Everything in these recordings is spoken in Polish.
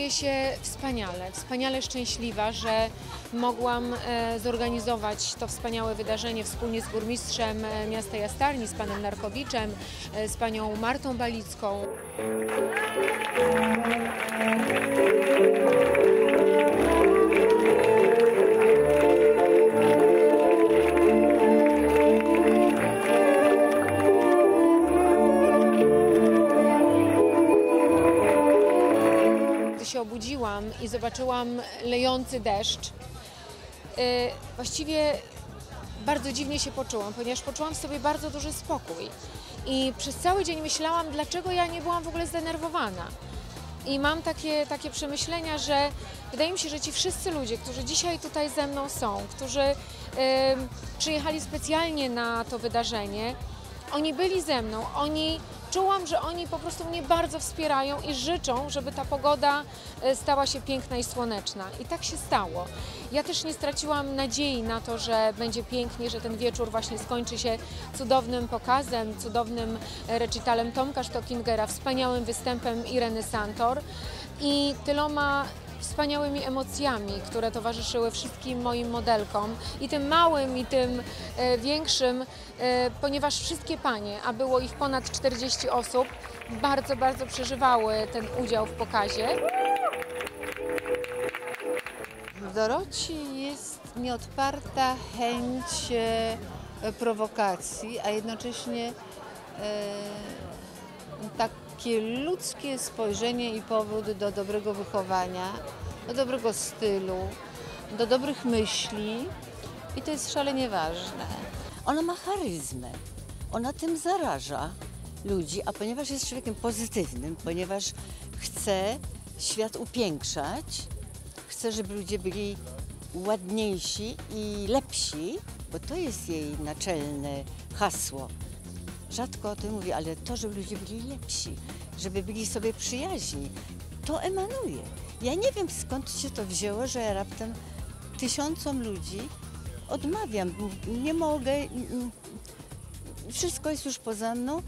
Czuję się wspaniale szczęśliwa, że mogłam zorganizować to wspaniałe wydarzenie wspólnie z burmistrzem miasta Jastarni, z panem Narkowiczem, z panią Martą Balicką. Się obudziłam i zobaczyłam lejący deszcz, właściwie bardzo dziwnie się poczułam, ponieważ poczułam w sobie bardzo duży spokój i przez cały dzień myślałam, dlaczego ja nie byłam w ogóle zdenerwowana. I mam takie przemyślenia, że wydaje mi się, że ci wszyscy ludzie, którzy dzisiaj tutaj ze mną są, którzy przyjechali specjalnie na to wydarzenie, oni byli ze mną, czułam, że oni po prostu mnie bardzo wspierają i życzą, żeby ta pogoda stała się piękna i słoneczna. I tak się stało. Ja też nie straciłam nadziei na to, że będzie pięknie, że ten wieczór właśnie skończy się cudownym pokazem, cudownym recitalem Tomka Stockingera, wspaniałym występem Ireny Santor i tyloma wspaniałymi emocjami, które towarzyszyły wszystkim moim modelkom, i tym małym, i tym większym, ponieważ wszystkie panie, a było ich ponad 40 osób, bardzo przeżywały ten udział w pokazie. W Doroci jest nieodparta chęć prowokacji, a jednocześnie takie ludzkie spojrzenie i powód do dobrego wychowania, do dobrego stylu, do dobrych myśli, i to jest szalenie ważne. Ona ma charyzmę, ona tym zaraża ludzi, a ponieważ jest człowiekiem pozytywnym, ponieważ chce świat upiększać, chce, żeby ludzie byli ładniejsi i lepsi, bo to jest jej naczelne hasło. Rzadko o tym mówi, ale to, żeby ludzie byli lepsi, żeby byli sobie przyjaźni, to emanuje. Ja nie wiem, skąd się to wzięło, że ja raptem tysiącom ludzi odmawiam. Nie mogę, wszystko jest już poza mną.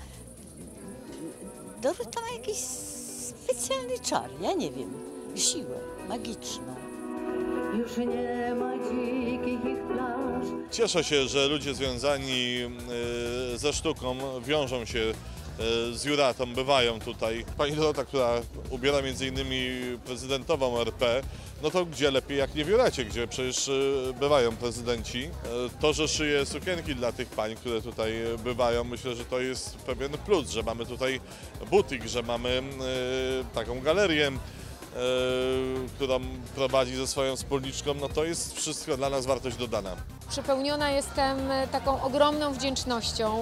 Dorota ma jakiś specjalny czar, ja nie wiem, siłę magiczną. Już nie ma dzikich plaż. Cieszę się, że ludzie związani ze sztuką wiążą się z Juratą, bywają tutaj. Pani Dorota, która ubiera m.in. prezydentową RP, no to gdzie lepiej jak nie w Juracie, gdzie przecież bywają prezydenci. To, że szyje sukienki dla tych pań, które tutaj bywają, myślę, że to jest pewien plus, że mamy tutaj butik, że mamy taką galerię, którą prowadzi ze swoją wspólniczką, no to jest wszystko dla nas wartość dodana. Przepełniona jestem taką ogromną wdzięcznością,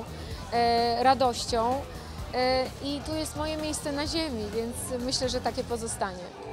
radością i tu jest moje miejsce na ziemi, więc myślę, że takie pozostanie.